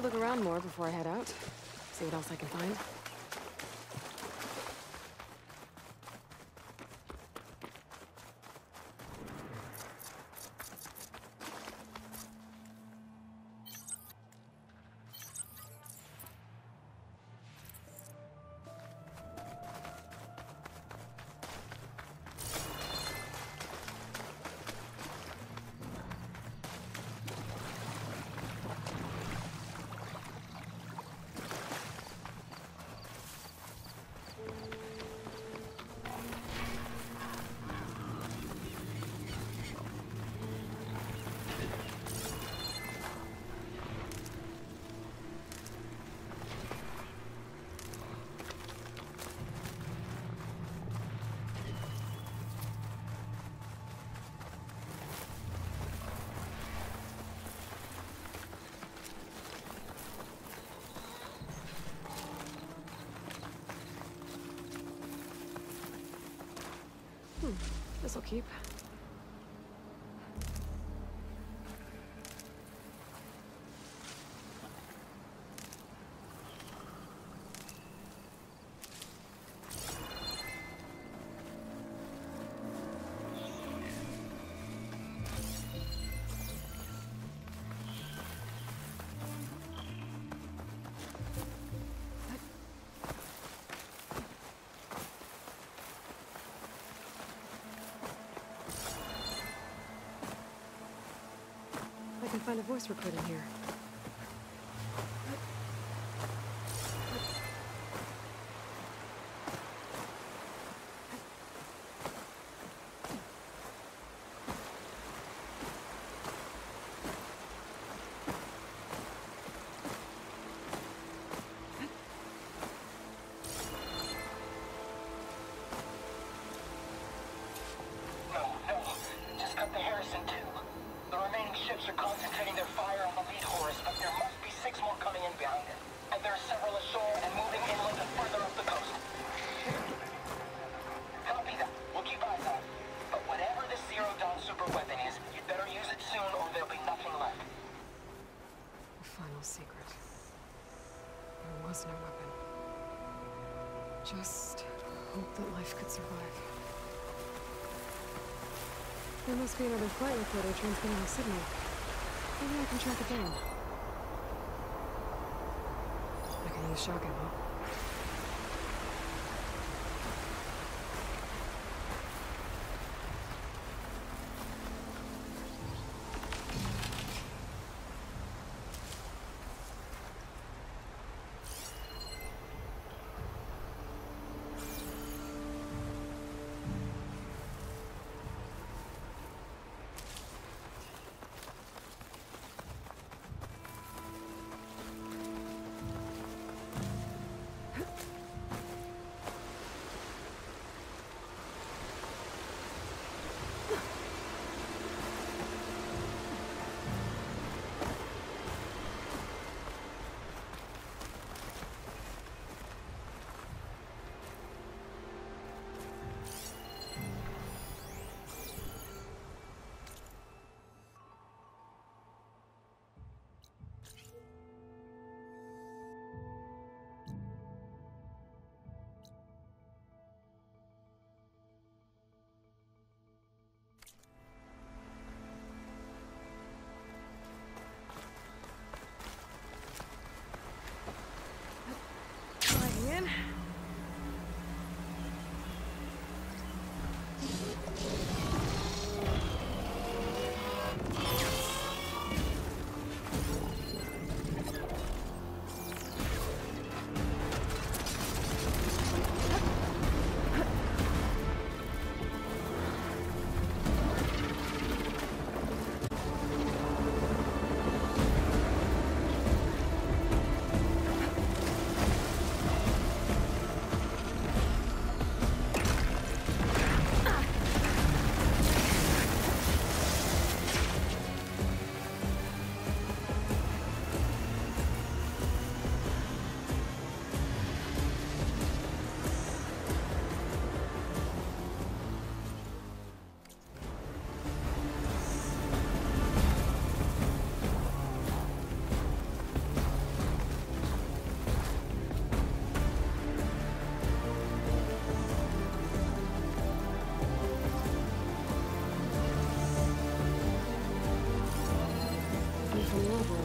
look around more before I head out. See what else I can find. This'll keep. I can find a voice recording here. Just cut the Harrison too. The remaining ships are concentrating their fire on the lead Horus, but there must be 6 more coming in behind it. And there are several ashore and moving inland and further up the coast. Copy that. We'll keep eyes on it. But whatever this Zero Dawn super weapon is, you'd better use it soon or there'll be nothing left. The final secret. There was no weapon. Just hope that life could survive. There must be another flight recorder transmitting a signal. Maybe I can track it down. I can use shock ammo.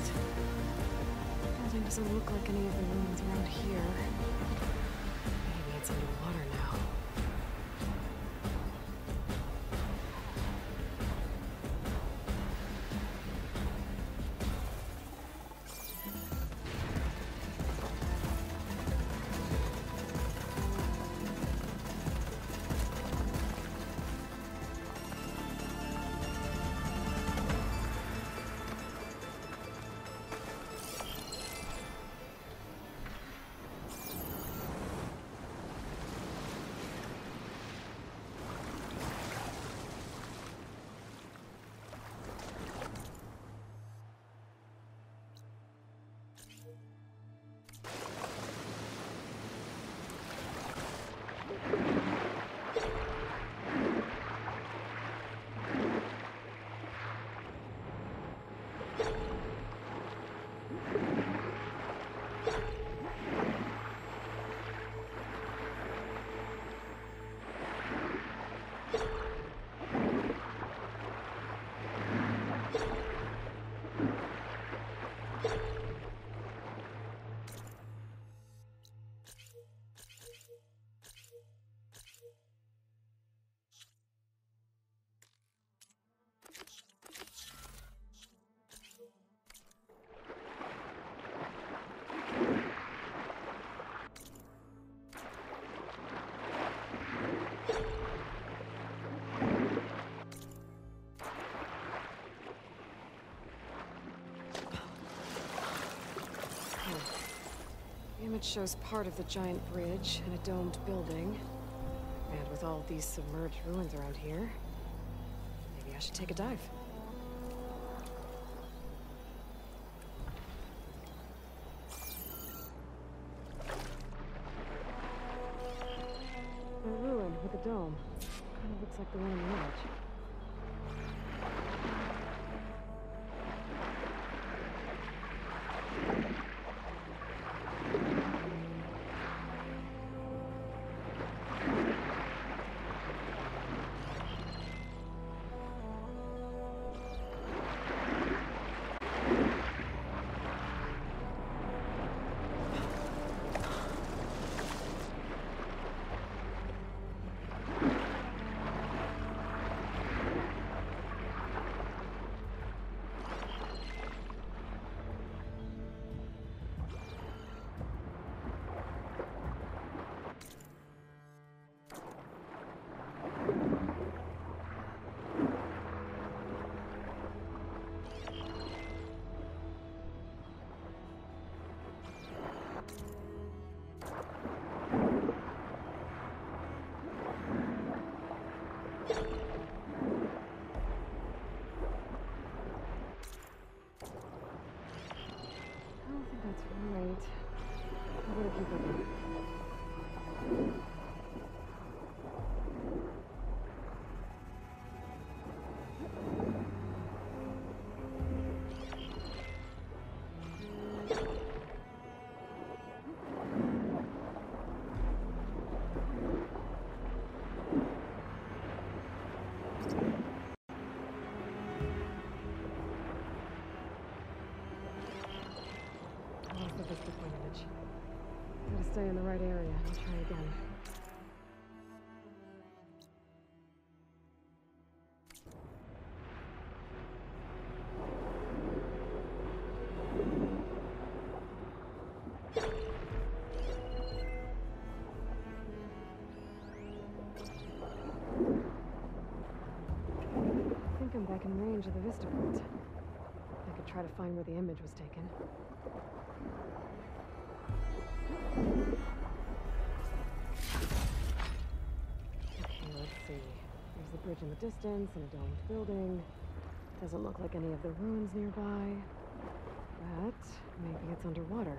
built. The building doesn't look like any of the ruins around here. Maybe it's underwater now. The image shows part of the giant bridge and a domed building. And with all these submerged ruins around here, maybe I should take a dive. A ruin with a dome. Kind of looks like the one in the image. That's right. I better keep looking. The Vista Point image. Gotta stay in the right area. I'll try again. I think I'm back in range of the Vista Point. I could try to find where the image was taken. Okay, let's see. There's the bridge in the distance and a domed building. Doesn't look like any of the ruins nearby. But maybe it's underwater.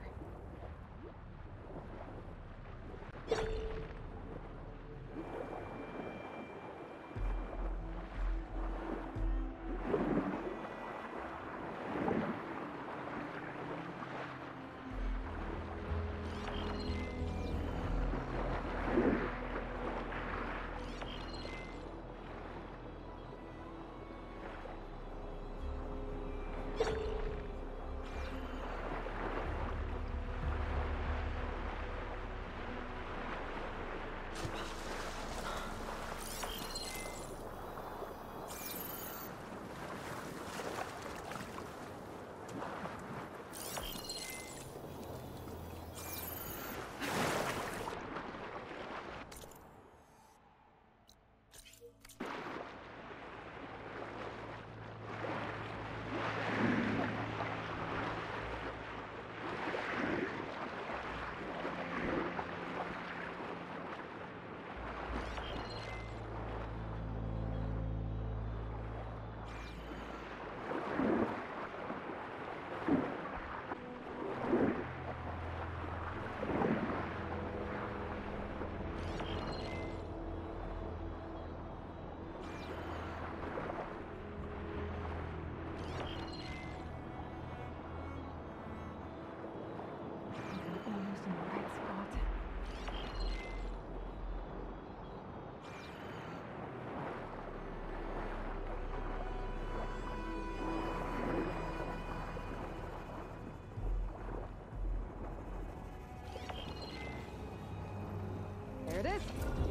it is.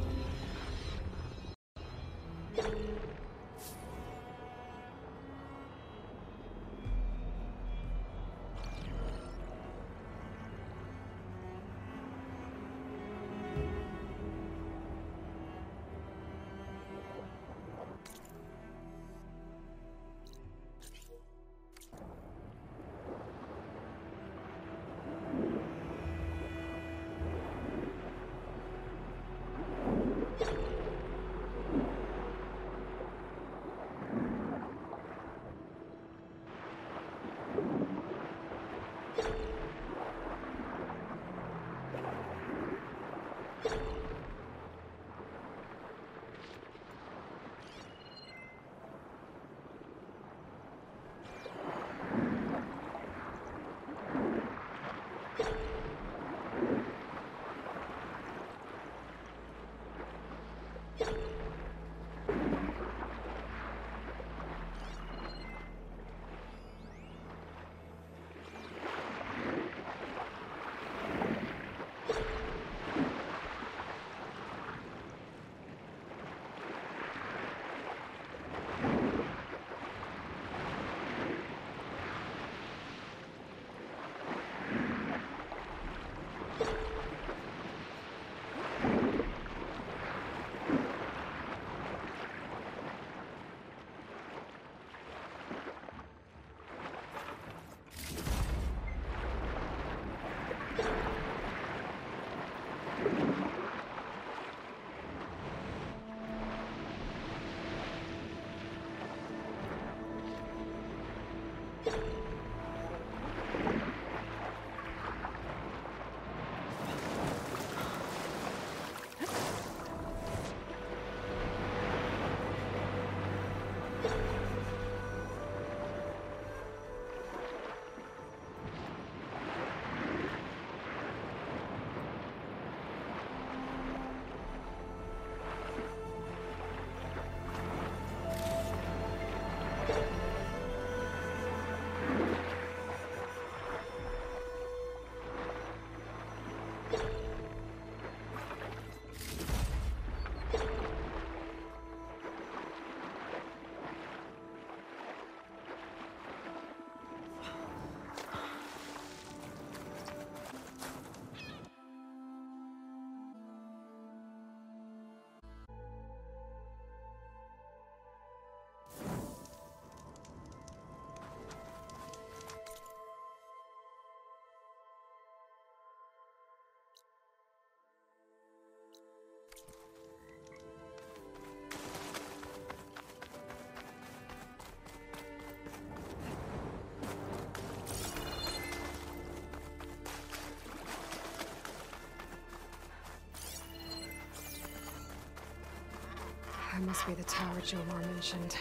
That must be the tower Jomar mentioned.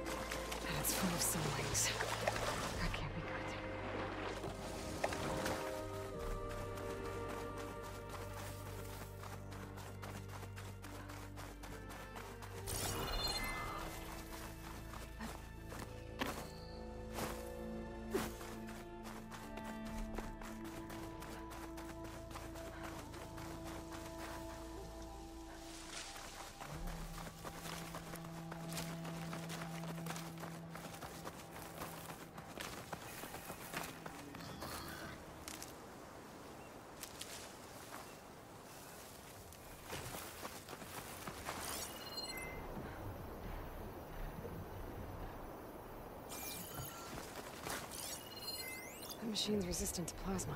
And it's full of sunlings. That can't be good. The machine's resistant to plasma.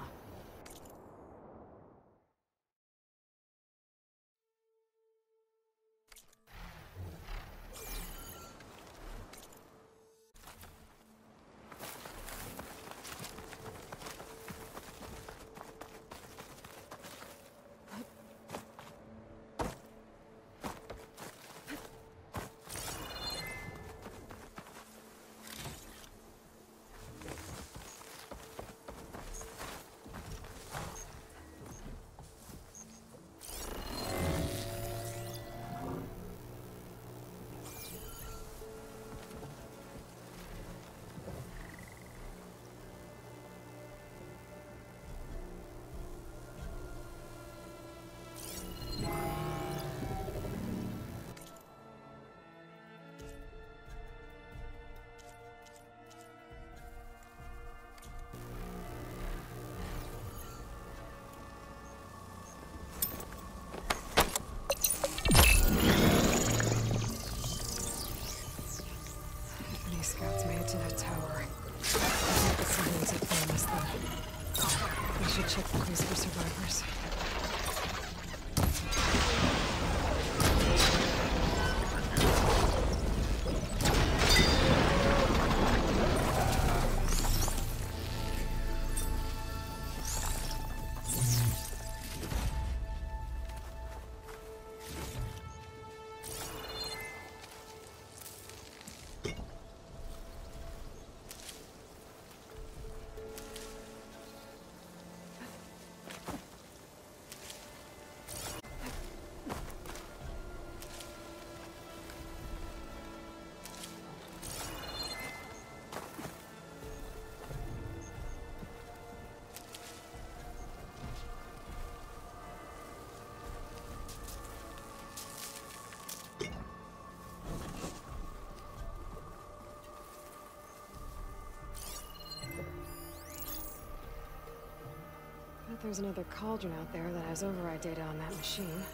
There's another cauldron out there that has override data on that machine.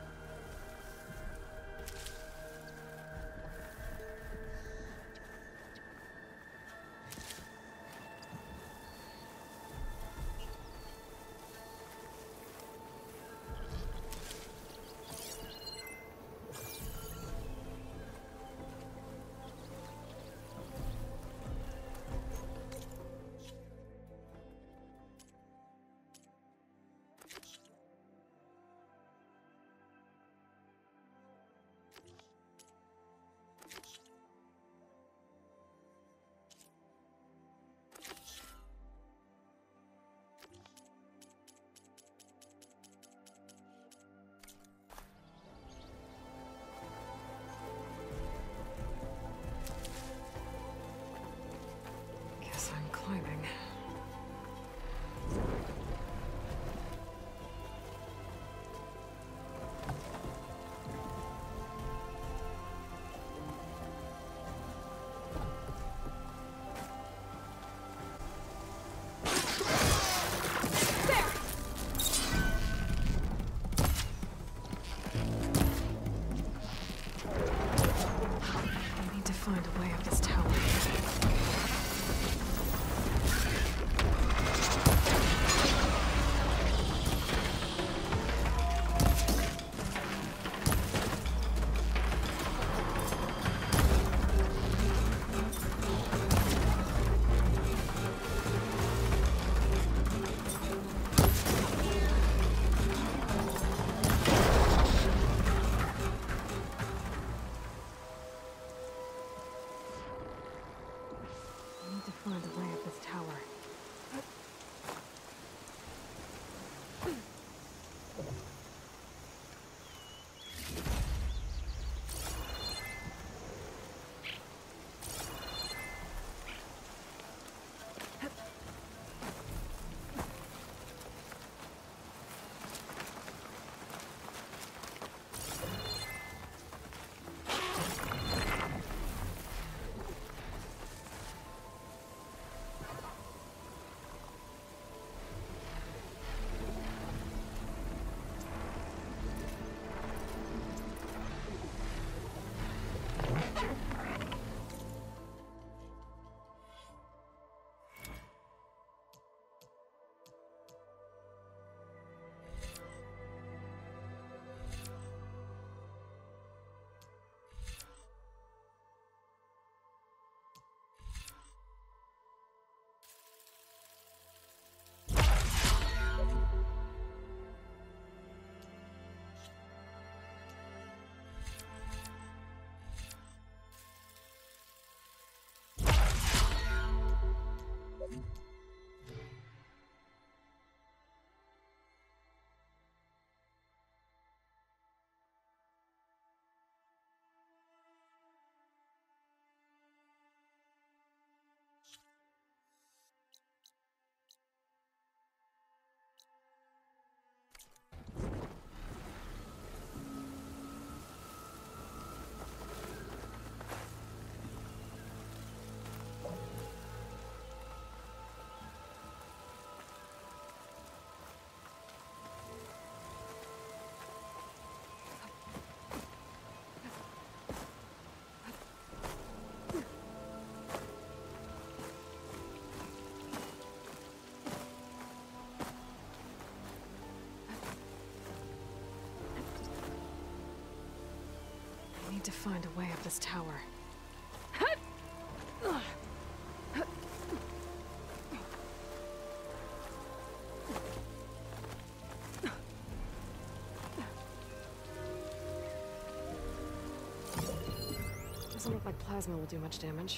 Guess I'm climbing. I need to find a way up this tower. I need to find a way up this tower. I need to find a way up this tower. Doesn't look like plasma will do much damage.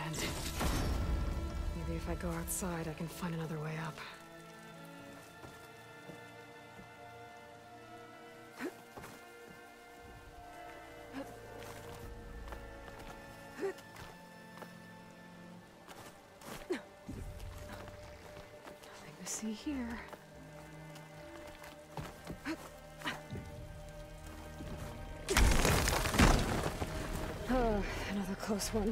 end. Maybe if I go outside, I can find another way up. Nothing to see here. Another close one.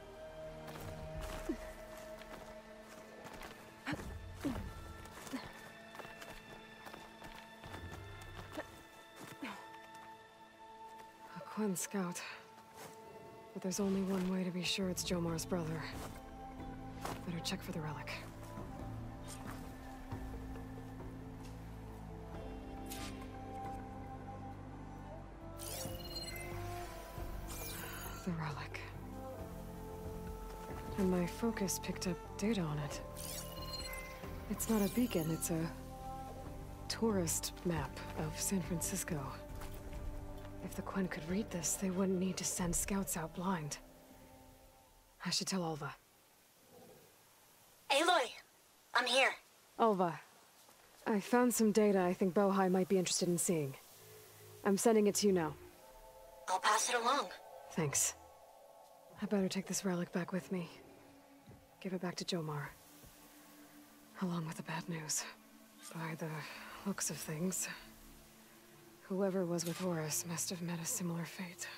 A Quen scout. But there's only one way to be sure it's Jomar's brother. Better check for the relic. The relic. And my focus picked up data on it. It's not a beacon, it's a tourist map of San Francisco. If the Quen could read this, they wouldn't need to send scouts out blind. I should tell Alva. Aloy! I'm here. Alva, I found some data I think Bohai might be interested in seeing. I'm sending it to you now. I'll pass it along. Thanks. I better take this relic back with me. Give it back to Jomar. Along with the bad news. By the looks of things, whoever was with Horus must have met a similar fate.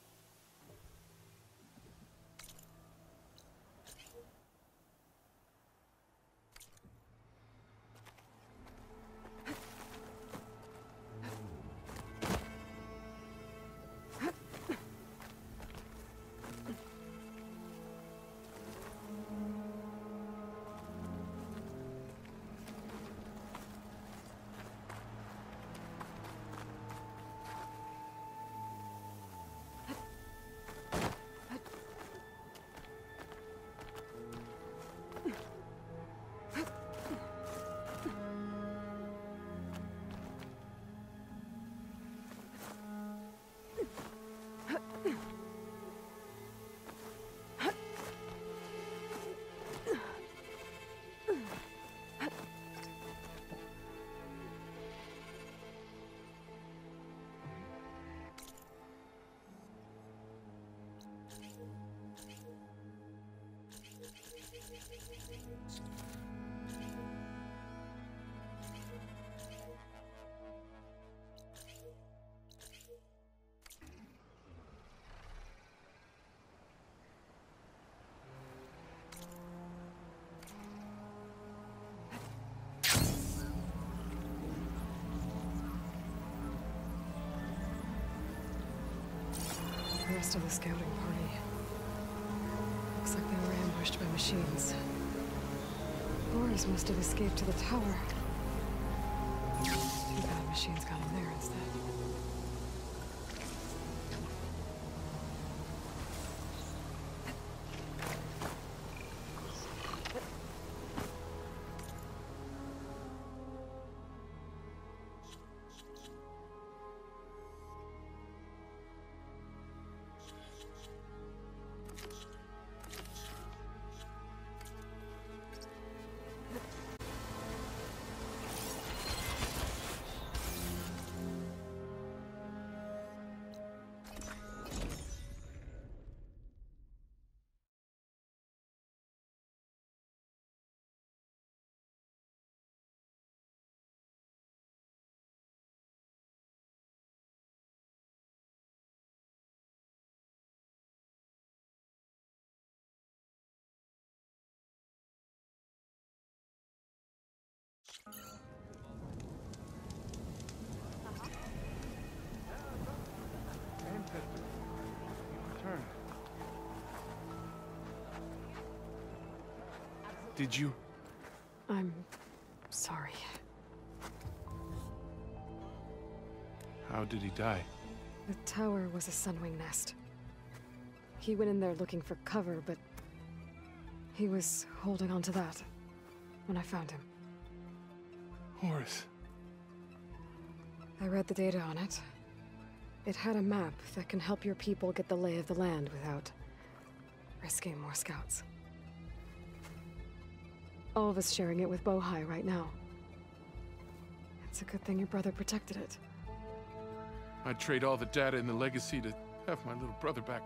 The rest of the scouting party. Looks like they were ambushed by machines. Horus must have escaped to the tower. Too bad machines got in there instead. Did you? I'm sorry. How did he die? The tower was a sunwing nest. He went in there looking for cover, but he was holding on to that when I found him. Horus. I read the data on it. It had a map that can help your people get the lay of the land without risking more scouts. All of us sharing it with Bohai right now. It's a good thing your brother protected it. I'd trade all the data in the legacy to have my little brother back.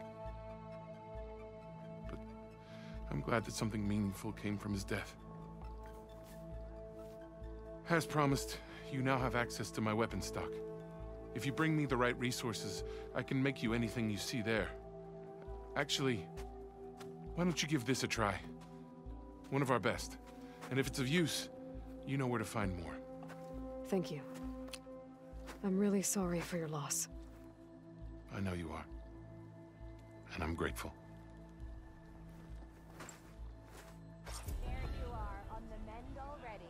But I'm glad that something meaningful came from his death. As promised, you now have access to my weapon stock. If you bring me the right resources, I can make you anything you see there. Actually, why don't you give this a try? One of our best. And if it's of use, you know where to find more. Thank you. I'm really sorry for your loss. I know you are. And I'm grateful. There you are, on the mend already.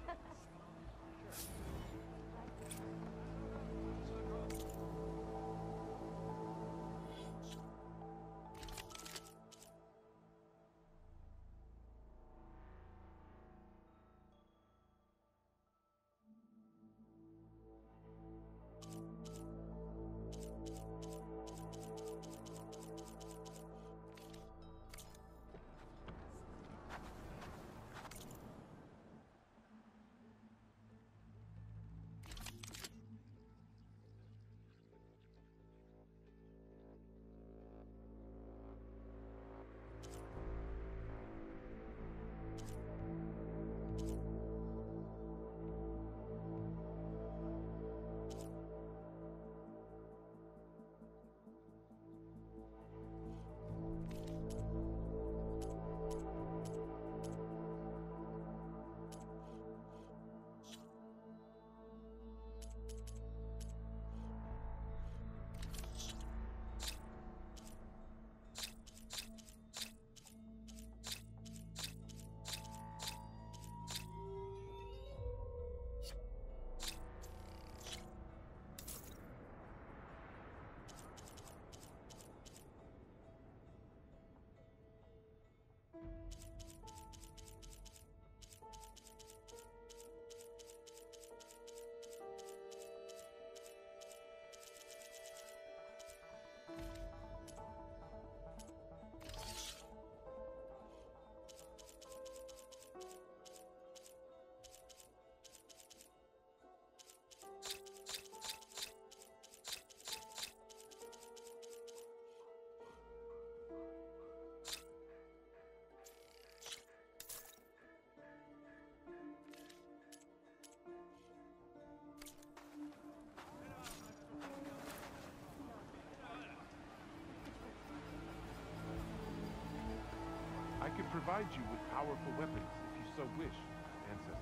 I could provide you with powerful weapons if you so wish, ancestor.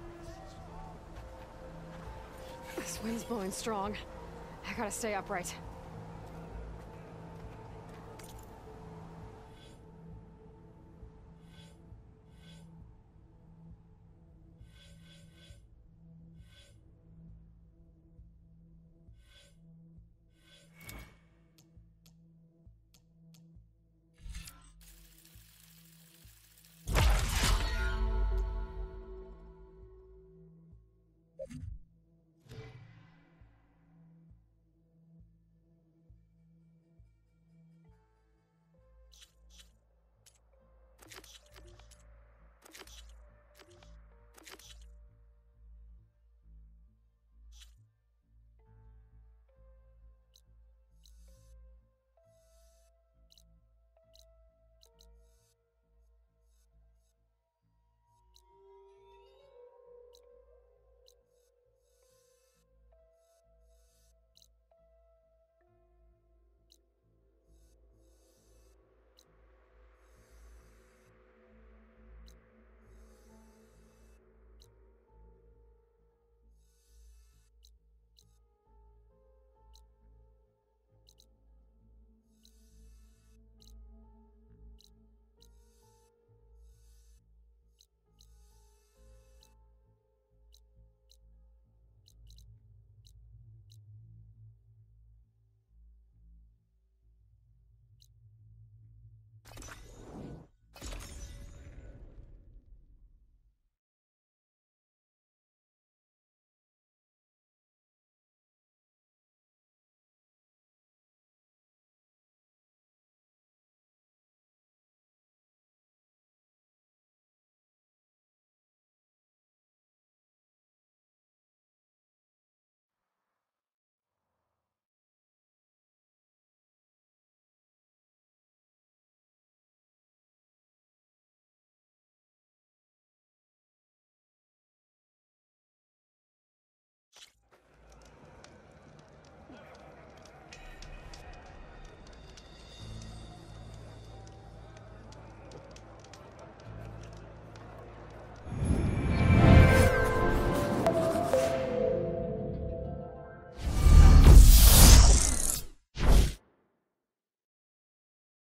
This wind's blowing strong. I gotta stay upright.